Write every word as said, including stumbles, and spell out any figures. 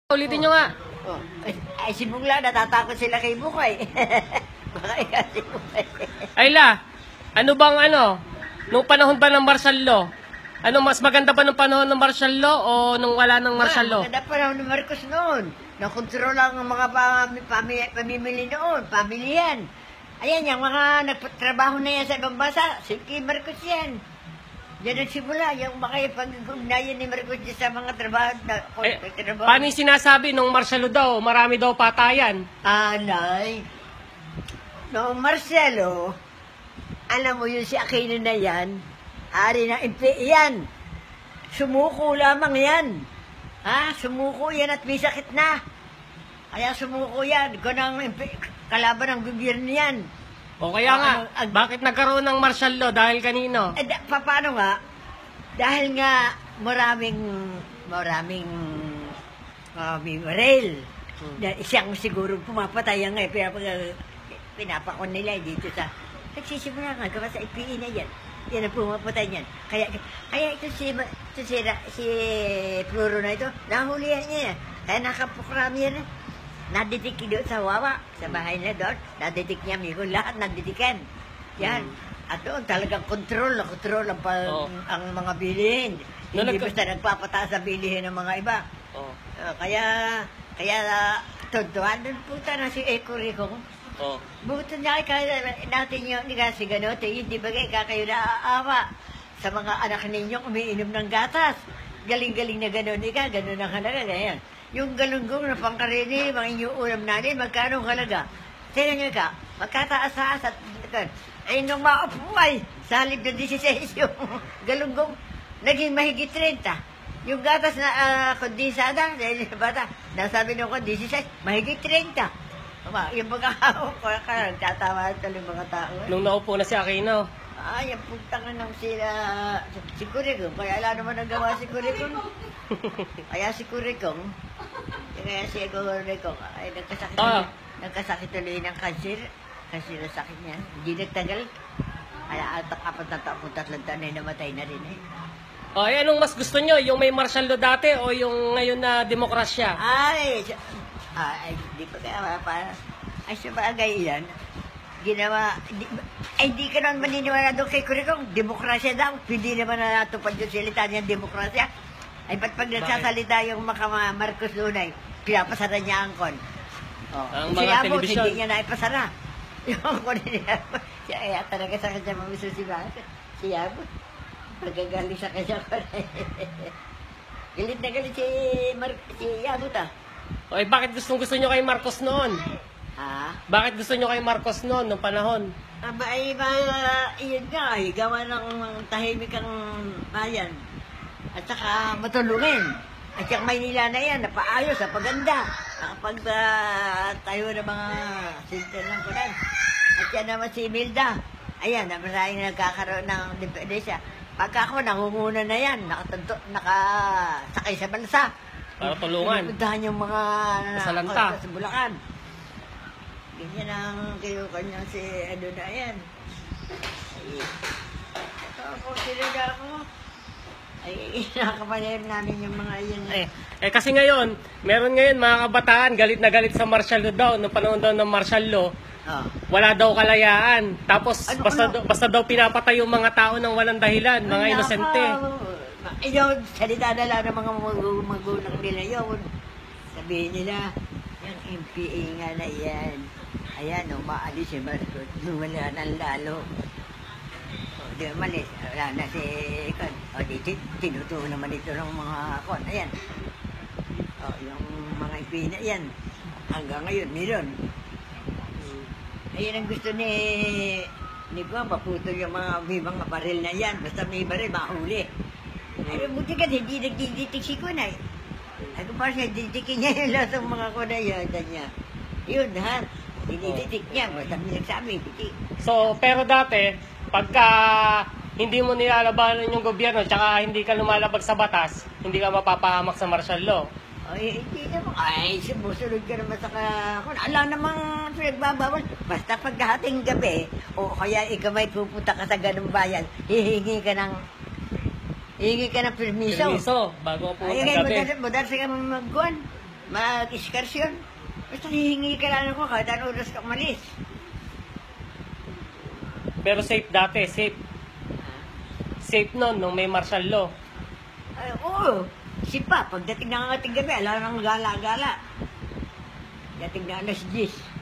Ulitin nyo nga. Oh. Ay, ay si Bugla, natatakot sila kay Bukay. Baka ikaw si Bukay. Ayla, ano bang ano? Nung panahon ba ng martial law? Ano, mas maganda ba nung panahon ng martial law o nung wala ng martial law? Maganda pa raw ni Marcos noon. Nakontrol lang ang mga pami, pami, pamimili noon, pamilihan. Ayan, yung mga nagpatrabaho na yan sa ibang bansa, si Marcos yan. Yan ang simula, yung makipag-ugnayan ni Marcos sa mga trabaho. Na, Eh, trabaho. paano yung sinasabi nung martial law daw, marami daw patayan? Anay, noong Marcelo, alam mo yun si Aquino na yan, ari ng M P yan. Sumuko lamang yan. Ha? Sumuko yan at may sakit na. Kaya sumuko yan. Kung ang M P, kalaban ng gobyerno yan. O kaya nga, Ano, ag- bakit nagkaroon ng martial law? Dahil kanino? Eh, da, pa, paano nga? Dahil nga maraming, maraming, uh, may rail. Hmm. Na siyang siguro pumapatay nga eh. Pero pag pinapakon nila dito sa, nagsisimula nga, gawa sa I P E na yan. Yan ang pumapatay niyan. Kaya, kaya ito si, ito si, si Floro na ito, nahulihan niya yan. Kaya nakapukrami yan eh. Nadidik doon sa Wawa, sa bahay na doon. Nadidik niya, amigo, lahat nadidikan. Yan. Mm. At doon talagang control, na control ang, pa, Oo. ang mga bilihin. No, Hindi nagka- basta nagpapataas sa bilihin ng mga iba. Oh. Uh, kaya, kaya, uh, tuntuan doon punta na si Eko Rico. Oh. Buto na kaya natin yung kasi gano'n, hindi ba kayo kayo naaawa sa mga anak ninyo umiinom ng gatas. Galing-galing na gano'n, ika, gano'n ang halaga, ganyan. Yung galunggong na pangkarini, mga inyuulam natin, magkano ang halaga? Tingnan nyo ka, magkataas-taas at ay nung maupuay, sa halip na disiseis yung galunggong, naging mahigit thirty. Yung gatas na uh, kondensada, dahil bata, nasabi nung ko, disiseis, mahigit thirty. Aba, yung mga kao ko, nagtatawa tuloy mga tao. Eh. Nung naupo na si Aquino. Ay, ang pagtangan ng sila, si Kurikong, kaya ala naman nagawa si Kurikong. Kaya si Kurikong, kaya si Kurikong, ay nagkasakit, Ah. nagkasakit tuloy ng cancer. Cancer ang sakit niya. Hindi nagtagal. Kaya atak apat na taon, kung tatlong taon ay namatay na rin eh. O, ay, anong mas gusto nyo? Yung may martial law dati o yung ngayon na demokrasya? Ay, siya- ay, di pa kaya pa. Ay, sa bagay yan, ginawa, di, ay, di ka naman maniniwala doon kay Kurikong, demokrasya daw, hindi naman na natupad yung salita niyang demokrasya. Ay, ba't pag nagsasalita yung mga Marcos Lunay, pinapasara niya ang kon. Oh, Ang si mga Abot, telebisyon. hindi niya naipasara. Yung kon niya, siya, kaya talaga sa kanya mamiso si Bata. Si Abot, magagaling sa kanya ko. Galit na galit si, Mar si Abot ah. O, ay, bakit gustong gusto nyo kay Marcos noon? Ha? Bakit gusto nyo kay Marcos noon, nung panahon? Aba, ay ba, iyon nga, ay gawa ng tahimik ang bayan. At saka matulungin. At yung Maynila na yan, napaayos, napaganda. Nakapag uh, tayo ng mga center ng kunan. At yan naman si Milda. Ayan, maraming nagkakaroon ng dependensya. Pagka ako, nangunguna na yan, nakatanto, nakasakay sa bansa. Para tulungan. Pinupuntahan yung mga Masalanta. sa Bulacan. Ganyan ang kayo kanyang si ano na yan. Ay, ako, sinada ako. Ay, nakakapanayam namin yung mga yan. Eh, eh kasi ngayon, meron ngayon mga kabataan, galit na galit sa martial law daw, nung panahon daw ng martial law, Oh. wala daw kalayaan. Tapos, Ano, basta, ano? daw- basta daw pinapatay yung mga tao ng walang dahilan, mga Ay, inosente. nako. Ayaw, salita na lang ng mga mag- magulang nila yun. Sabihin nila, yung M P A nga na yan. Ayan, no, maalis si Marcos. Wala nang lalo. O, di malis. Wala na si Kon. O, di, tin- tinutuo naman ito ng mga Kon. Ayan. O, yung mga M P A na yan. Hanggang ngayon, meron. Ayan ang gusto ni ni Kwa, maputol yung mga may mga baril na yan. Basta may baril, mahuli. Ay, buti ka, hindi nagdiditik si Kwa na eh. Ay, kung parang nagdidikin niya yung lahat ng mga Kwa na yun, niya. Yun, ha? Diniditik niya, basta may nagsabi, bitik. So, pero dati, pagka hindi mo nilalabanan yung gobyerno, tsaka hindi ka lumalabag sa batas, hindi ka mapapahamak sa martial law. Ay, hindi naman. Ay, sumusunod ka naman sa ka... Kung alam namang pinagbabawal. Basta pagdating gabi, o kaya ikaw may pupunta ka sa ganung bayan, hihingi ka ng Hingi ka ng permiso. Permiso, bago po Ay, ang ngayon, gabi. madar, madar sa ka magkuhan. mag-iskarsyon. Basta hihingi ka lang ako kahit anong oras ka umalis. Pero safe dati, safe. Safe nun, nung may martial law. Ay, oo. Si pa, pagdating ng ating gabi, alam nang gala-gala. Dating na alas diyes.